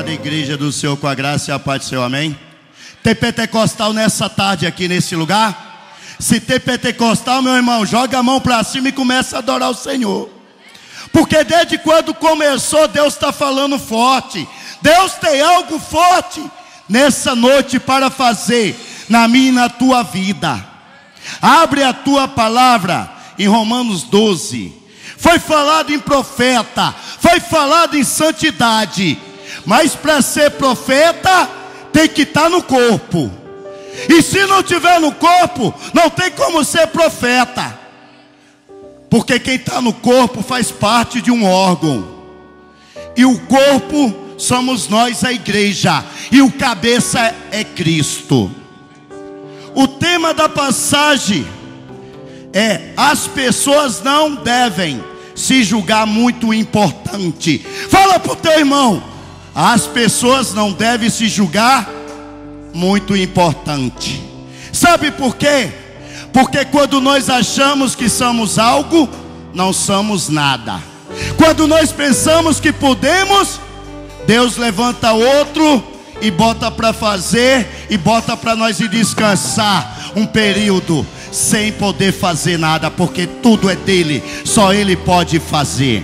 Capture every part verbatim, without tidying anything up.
Amada igreja do Senhor, com a graça e a paz do Senhor, amém? Tem pentecostal nessa tarde aqui nesse lugar? Se tem pentecostal, meu irmão, joga a mão para cima e começa a adorar o Senhor. Porque desde quando começou, Deus está falando forte. Deus tem algo forte nessa noite para fazer na minha e na tua vida. Abre a tua palavra em Romanos doze. Foi falado em profeta, foi falado em santidade. Mas para ser profeta, tem que estar no corpo. E se não tiver no corpo, não tem como ser profeta. Porque quem está no corpo faz parte de um órgão. E o corpo somos nós, a igreja. E o cabeça é Cristo. O tema da passagem é: as pessoas não devem se julgar muito importante. Fala para o teu irmão: as pessoas não devem se julgar muito importante. Sabe por quê? Porque quando nós achamos que somos algo, não somos nada. Quando nós pensamos que podemos, Deus levanta outro e bota para fazer, e bota para nós ir descansar um período sem poder fazer nada, porque tudo é dele, só ele pode fazer.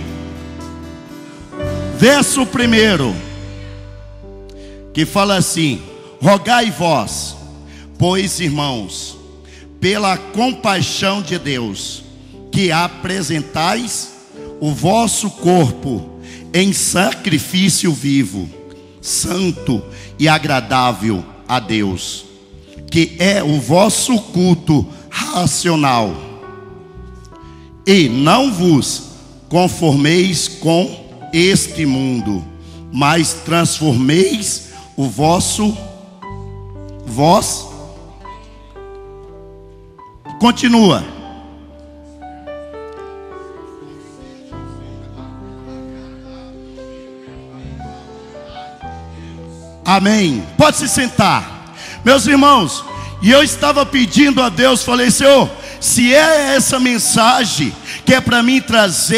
Verso primeiro, que fala assim: rogai vós, pois, irmãos, pela compaixão de Deus, que apresentais o vosso corpo em sacrifício vivo, santo e agradável a Deus, que é o vosso culto racional. E não vos conformeis com este mundo, mas transformeis o vosso vós. Continua. Amém. Pode se sentar, meus irmãos. E eu estava pedindo a Deus, falei: Senhor, se é essa mensagem que é para mim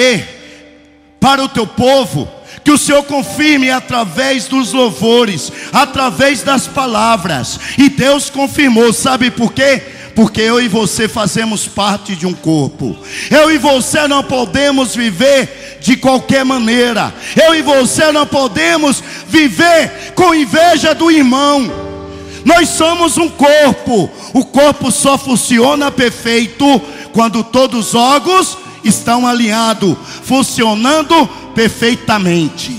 trazer para o teu povo, que o Senhor confirme através dos louvores, através das palavras. E Deus confirmou. Sabe por quê? Porque eu e você fazemos parte de um corpo. Eu e você não podemos viver de qualquer maneira. Eu e você não podemos viver com inveja do irmão. Nós somos um corpo. O corpo só funciona perfeito quando todos os órgãos estão alinhados, funcionando perfeitamente.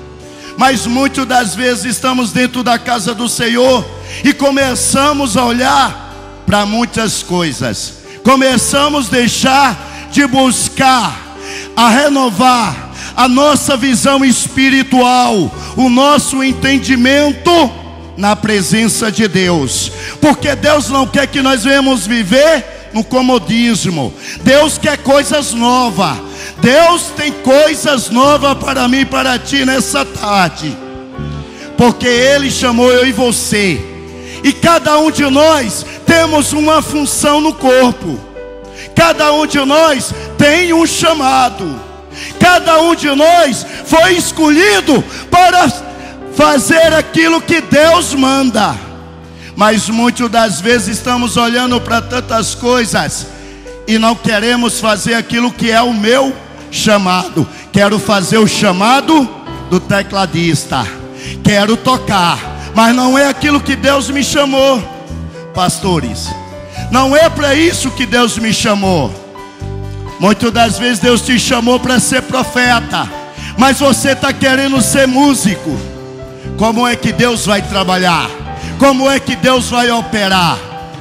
Mas muitas das vezes estamos dentro da casa do Senhor e começamos a olhar para muitas coisas. Começamos a deixar de buscar, a renovar a nossa visão espiritual, o nosso entendimento na presença de Deus. Porque Deus não quer que nós venhamos viver no comodismo. Deus quer coisas novas. Deus tem coisas novas para mim e para ti nessa tarde. Porque Ele chamou eu e você. E cada um de nós temos uma função no corpo. Cada um de nós tem um chamado. Cada um de nós foi escolhido para fazer aquilo que Deus manda. Mas muitas das vezes estamos olhando para tantas coisas e não queremos fazer aquilo que é o meu chamado. Quero fazer o chamado do tecladista. Quero tocar, mas não é aquilo que Deus me chamou. Pastores, não é para isso que Deus me chamou. Muitas das vezes Deus te chamou para ser profeta, mas você está querendo ser músico. Como é que Deus vai trabalhar? Como é que Deus vai operar?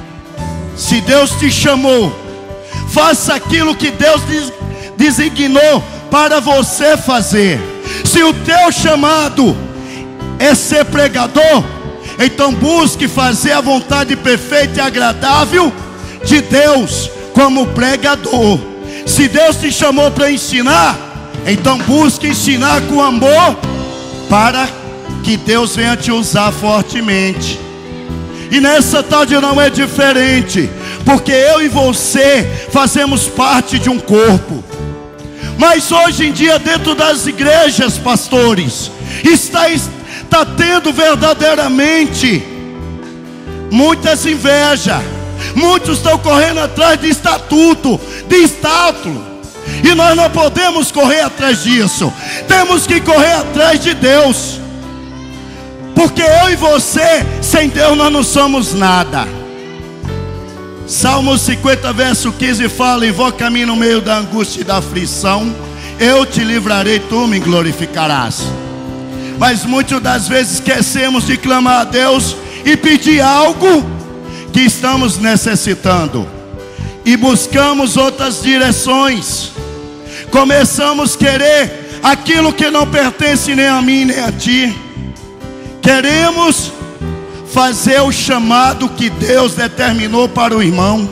Se Deus te chamou, faça aquilo que Deus designou para você fazer. Se o teu chamado é ser pregador, então busque fazer a vontade perfeita e agradável de Deus como pregador. Se Deus te chamou para ensinar, então busque ensinar com amor, para que Deus venha te usar fortemente. E nessa tarde não é diferente, porque eu e você fazemos parte de um corpo. Mas hoje em dia, dentro das igrejas, pastores, está está tendo verdadeiramente muitas invejas. Muitos estão correndo atrás de estatuto, de estátulo, e nós não podemos correr atrás disso. Temos que correr atrás de Deus, porque eu e você, sem Deus nós não somos nada. Salmo cinquenta, verso quinze fala: invoca-me no meio da angústia e da aflição, eu te livrarei, tu me glorificarás. Mas muitas das vezes esquecemos de clamar a Deus e pedir algo que estamos necessitando, e buscamos outras direções. Começamos a querer aquilo que não pertence nem a mim nem a ti. Queremos fazer o chamado que Deus determinou para o irmão.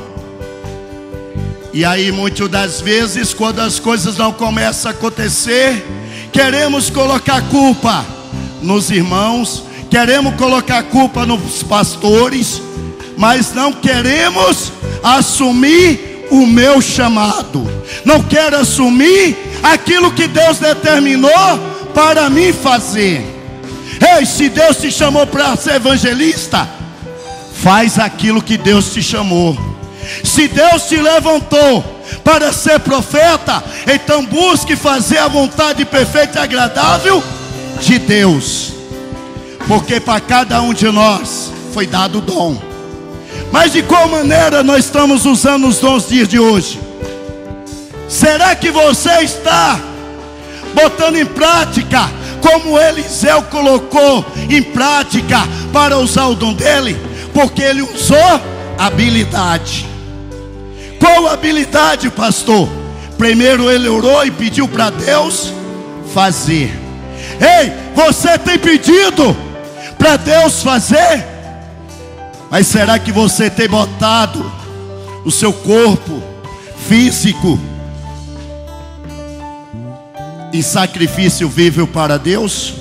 E aí muitas das vezes, quando as coisas não começam a acontecer, queremos colocar culpa nos irmãos, queremos colocar culpa nos pastores, mas não queremos assumir o meu chamado. Não quero assumir aquilo que Deus determinou para mim fazer. Ei, se Deus te chamou para ser evangelista, faz aquilo que Deus te chamou. Se Deus te levantou para ser profeta, então busque fazer a vontade perfeita e agradável de Deus, porque para cada um de nós foi dado o dom. Mas de qual maneira nós estamos usando os dons dias de hoje? Será que você está botando em prática como Eliseu colocou em prática para usar o dom dele? Porque ele usou habilidade. Qual habilidade, pastor? Primeiro ele orou e pediu para Deus fazer. Ei, você tem pedido para Deus fazer? Mas será que você tem botado o seu corpo físico em sacrifício vivo para Deus?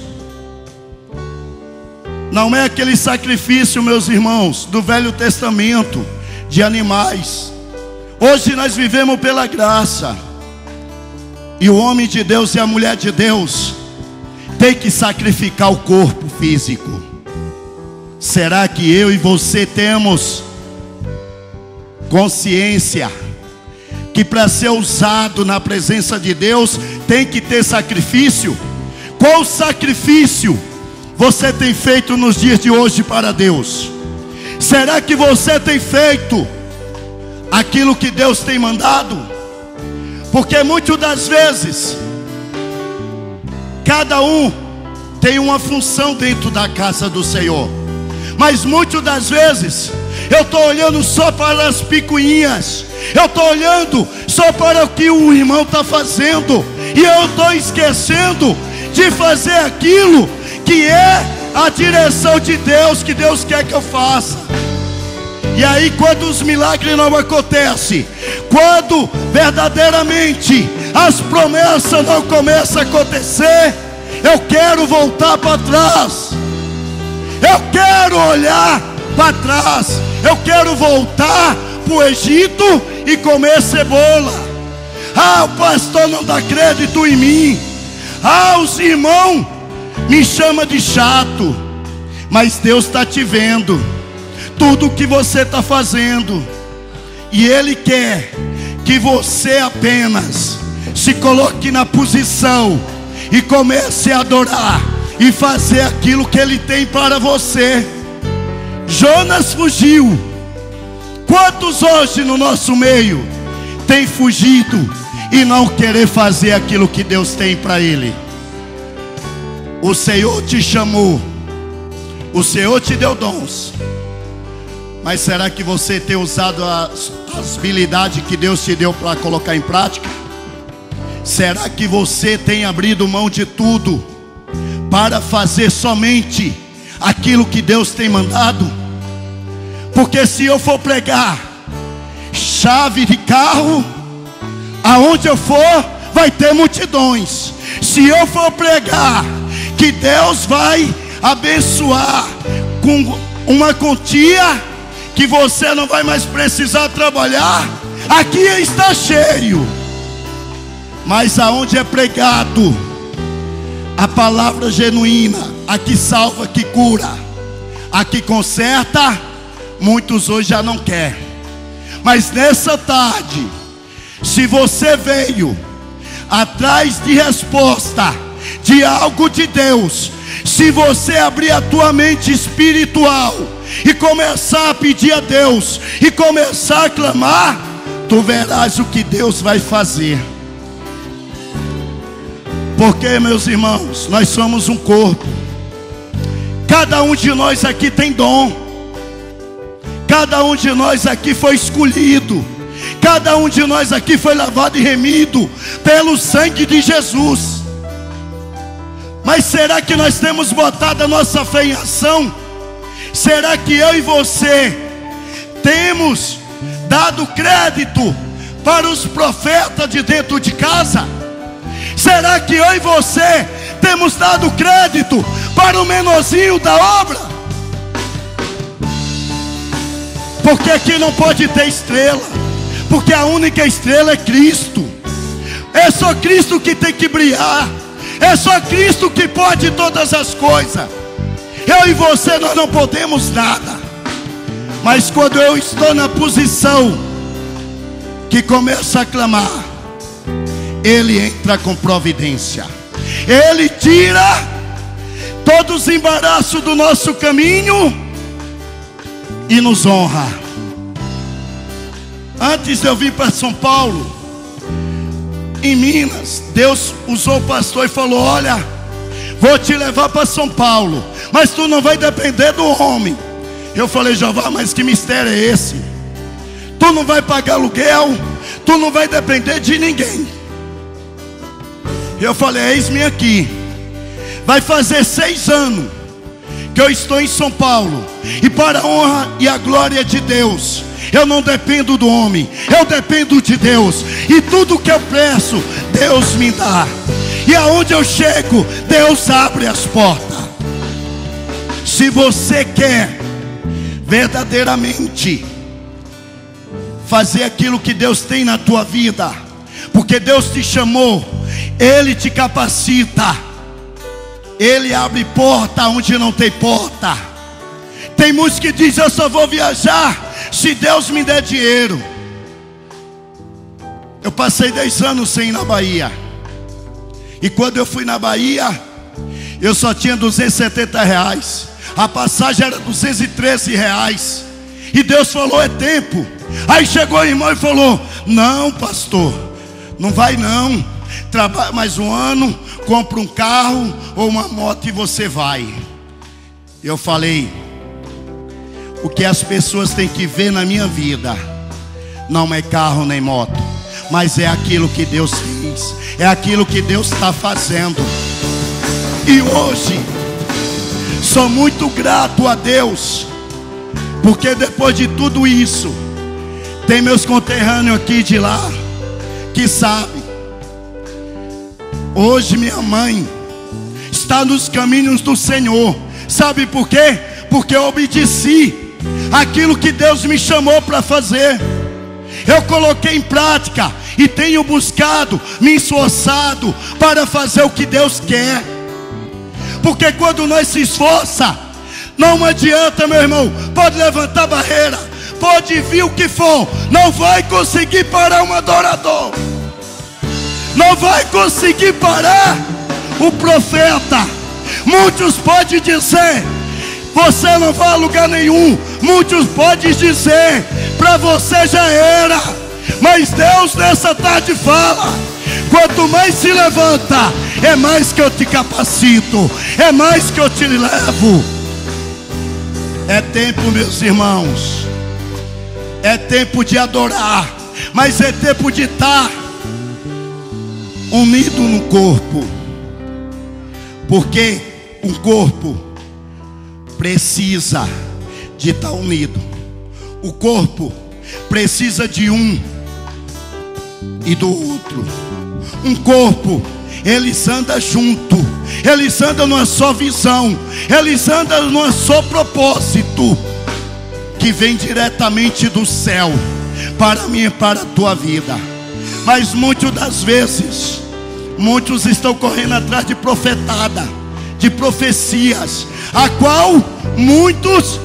Não é aquele sacrifício, meus irmãos, do Velho Testamento, de animais. Hoje nós vivemos pela graça, e o homem de Deus e a mulher de Deus tem que sacrificar o corpo físico. Será que eu e você temos consciência que para ser usado na presença de Deus tem que ter sacrifício? Qual sacrifício você tem feito nos dias de hoje para Deus? Será que você tem feito aquilo que Deus tem mandado? Porque muitas das vezes cada um tem uma função dentro da casa do Senhor, mas muitas das vezes eu estou olhando só para as picuinhas, eu estou olhando só para o que o irmão está fazendo, e eu estou esquecendo de fazer aquilo que é a direção de Deus, que Deus quer que eu faça. E aí quando os milagres não acontecem, quando verdadeiramente as promessas não começam a acontecer, eu quero voltar para trás. Eu quero olhar para trás. Eu quero voltar para o Egito e comer cebola. Ah, o pastor não dá crédito em mim. Ah, os irmãos me chamam de chato. Mas Deus está te vendo tudo o que você está fazendo, e Ele quer que você apenas se coloque na posição e comece a adorar e fazer aquilo que Ele tem para você. Jonas fugiu. Quantos hoje no nosso meio tem fugido e não querer fazer aquilo que Deus tem para ele? O Senhor te chamou, o Senhor te deu dons, mas será que você tem usado as, as habilidades que Deus te deu para colocar em prática? Será que você tem abrido mão de tudo para fazer somente aquilo que Deus tem mandado? Porque se eu for pregar chave de carro, aonde eu for vai ter multidões. Se eu for pregar que Deus vai abençoar com uma quantia que você não vai mais precisar trabalhar, aqui está cheio. Mas aonde é pregado a palavra genuína, a que salva, a que cura, a que conserta, muitos hoje já não querem. Mas nessa tarde, se você veio atrás de resposta, de algo de Deus, se você abrir a tua mente espiritual e começar a pedir a Deus, e começar a clamar, tu verás o que Deus vai fazer. Porque, meus irmãos, nós somos um corpo. Cada um de nós aqui tem dom. Cada um de nós aqui foi escolhido. Cada um de nós aqui foi lavado e remido pelo sangue de Jesus. Mas será que nós temos botado a nossa fé em ação? Será que eu e você temos dado crédito para os profetas de dentro de casa? Será que eu e você temos dado crédito para o menorzinho da obra? Porque aqui não pode ter estrela, porque a única estrela é Cristo. É só Cristo que tem que brilhar. É só Cristo que pode todas as coisas. Eu e você, nós não podemos nada. Mas quando eu estou na posição que começa a clamar, Ele entra com providência. Ele tira todos os embaraços do nosso caminho e nos honra. Antes de eu vir para São Paulo, em Minas, Deus usou o pastor e falou: olha, vou te levar para São Paulo, mas tu não vai depender do homem. Eu falei: Jeová, mas que mistério é esse? Tu não vai pagar aluguel, tu não vai depender de ninguém. Eu falei: eis-me aqui. Vai fazer seis anos que eu estou em São Paulo, e para a honra e a glória de Deus, eu não dependo do homem, eu dependo de Deus. E tudo que eu peço, Deus me dá. E aonde eu chego, Deus abre as portas. Se você quer verdadeiramente fazer aquilo que Deus tem na tua vida, porque Deus te chamou, Ele te capacita, Ele abre porta onde não tem porta. Tem muitos que dizem: eu só vou viajar se Deus me der dinheiro. Eu passei dez anos sem ir na Bahia, e quando eu fui na Bahia, eu só tinha duzentos e setenta reais. A passagem era duzentos e treze reais. E Deus falou: é tempo. Aí chegou o irmão e falou: não, pastor, não vai não. Trabalha mais um ano, compra um carro ou uma moto e você vai. Eu falei: o que as pessoas têm que ver na minha vida não é carro nem moto, mas é aquilo que Deus fez, é aquilo que Deus está fazendo. E hoje sou muito grato a Deus, porque depois de tudo isso, tem meus conterrâneos aqui de lá que sabem. Hoje minha mãe está nos caminhos do Senhor. Sabe por quê? Porque eu obedeci aquilo que Deus me chamou para fazer. Eu coloquei em prática e tenho buscado, me esforçado para fazer o que Deus quer. Porque quando nós se esforça, não adianta, meu irmão. Pode levantar barreira, pode vir o que for, não vai conseguir parar um adorador, não vai conseguir parar o profeta. Muitos podem dizer: você não vai a lugar nenhum. Muitos podem dizer: para você já era. Mas Deus nessa tarde fala: quanto mais se levanta, é mais que eu te capacito, é mais que eu te levo. É tempo, meus irmãos, é tempo de adorar, mas é tempo de estar unido no corpo. Porque um corpo precisa de estar unido. O corpo precisa de um e do outro. Um corpo, eles andam junto, eles andam numa só visão, eles andam num só propósito, que vem diretamente do céu para mim e para a tua vida. Mas muitas das vezes Muitos estão correndo atrás de profetada, de profecias, a qual muitos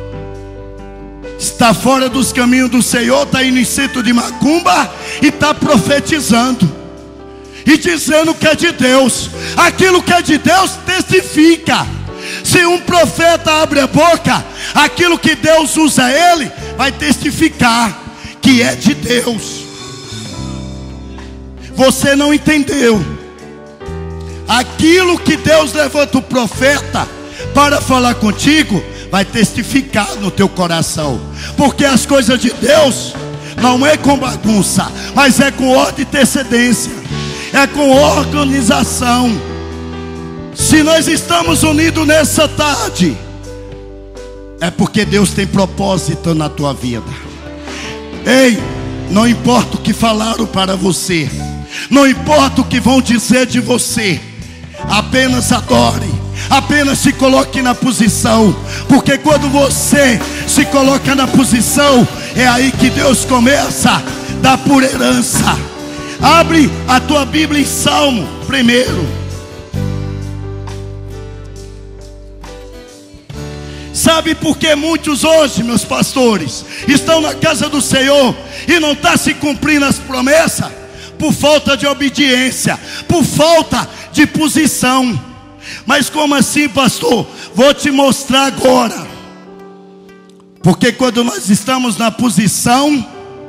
está fora dos caminhos do Senhor, está indo em centro de macumba e está profetizando e dizendo que é de Deus. Aquilo que é de Deus testifica. Se um profeta abre a boca, aquilo que Deus usa ele vai testificar que é de Deus. Você não entendeu. Aquilo que Deus levanta o profeta para falar contigo vai testificar no teu coração. Porque as coisas de Deus não é com bagunça, mas é com ordem e antecedência, é com organização. Se nós estamos unidos nessa tarde, é porque Deus tem propósito na tua vida. Ei, não importa o que falaram para você, não importa o que vão dizer de você, apenas adore, apenas se coloque na posição, porque quando você se coloca na posição, é aí que Deus começa a dar por herança. Abre a tua Bíblia em Salmo primeiro. Sabe por que muitos hoje, meus pastores, estão na casa do Senhor e não estão se cumprindo as promessas? Por falta de obediência, por falta de posição. Mas como assim, pastor? Vou te mostrar agora. Porque quando nós estamos na posição,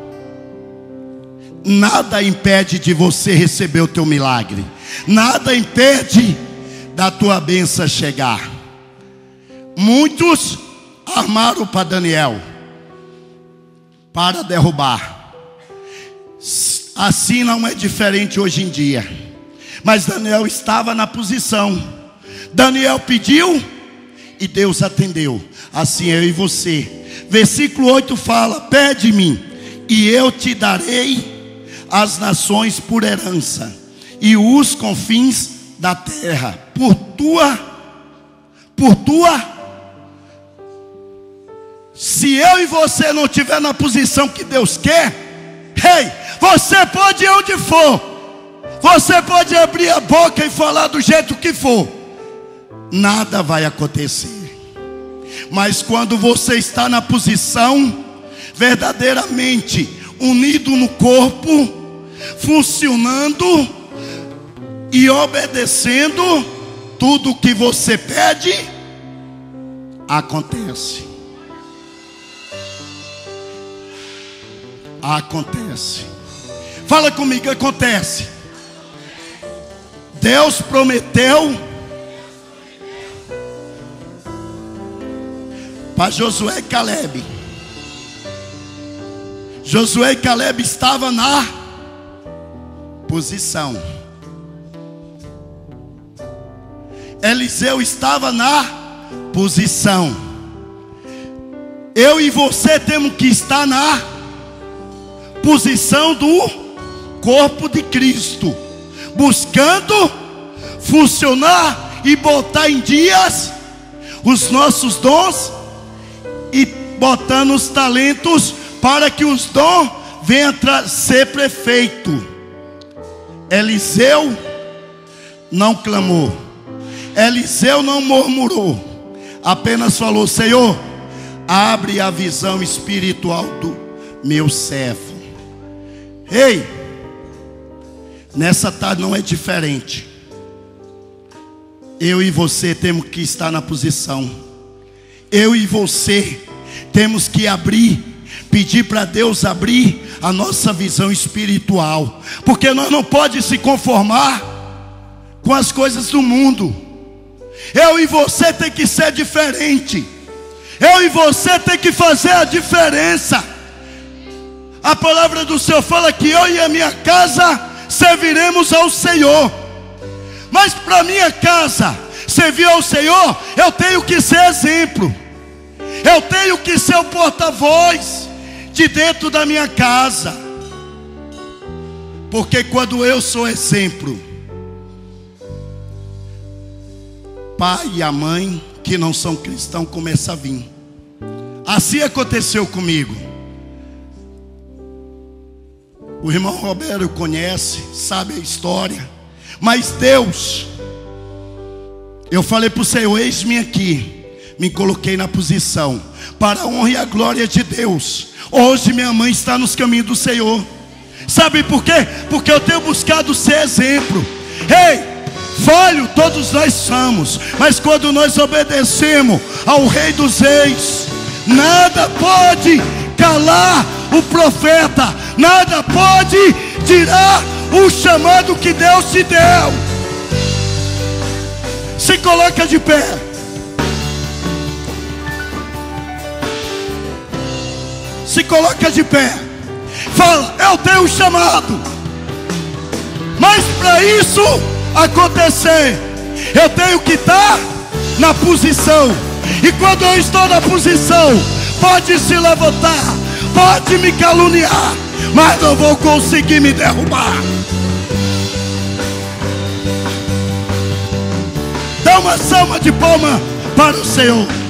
nada impede de você receber o teu milagre, nada impede da tua bênção chegar. Muitos armaram para Daniel para derrubar. Assim não é diferente hoje em dia. Mas Daniel estava na posição. Daniel pediu e Deus atendeu. Assim eu e você. Versículo oito fala: pede-me e eu te darei as nações por herança e os confins da terra por tua por tua. Se eu e você não estiver na posição que Deus quer, hey, você pode ir onde for, você pode abrir a boca e falar do jeito que for, nada vai acontecer. Mas quando você está na posição verdadeiramente unido no corpo, funcionando e obedecendo, tudo o que você pede acontece. Acontece. Fala comigo, acontece. Deus prometeu para Josué e Caleb. Josué e Caleb estavam na posição. Eliseu estava na posição. Eu e você temos que estar na posição do corpo de Cristo, buscando funcionar e botar em dias os nossos dons e botando os talentos para que os dons venham a ser prefeito. Eliseu não clamou, Eliseu não murmurou, apenas falou: Senhor, abre a visão espiritual do meu servo. Ei, nessa tarde não é diferente. Eu e você temos que estar na posição. Eu e você temos que abrir, pedir para Deus abrir a nossa visão espiritual, porque nós não podemos se conformar com as coisas do mundo. Eu e você tem que ser diferente. Eu e você tem que fazer a diferença. A palavra do Senhor fala que eu e a minha casa serviremos ao Senhor. Mas para minha casa servir ao Senhor, eu tenho que ser exemplo. Eu tenho que ser o porta-voz de dentro da minha casa. Porque quando eu sou exemplo, pai e a mãe que não são cristãos começam a vir. Assim aconteceu comigo. O irmão Roberto conhece, sabe a história. Mas Deus, eu falei para o Senhor, eis-me aqui, me coloquei na posição, para a honra e a glória de Deus. Hoje minha mãe está nos caminhos do Senhor. Sabe por quê? Porque eu tenho buscado ser exemplo. Ei, falho todos nós somos, mas quando nós obedecemos ao Rei dos Reis, nada pode calar o profeta, nada pode tirar o chamado que Deus te deu. Se coloca de pé. Se coloca de pé. Fala, eu tenho um chamado. Mas para isso acontecer, eu tenho que estar na posição. E quando eu estou na posição, pode se levantar, pode me caluniar, mas não vou conseguir me derrubar. Dá uma salva de palma para o Senhor.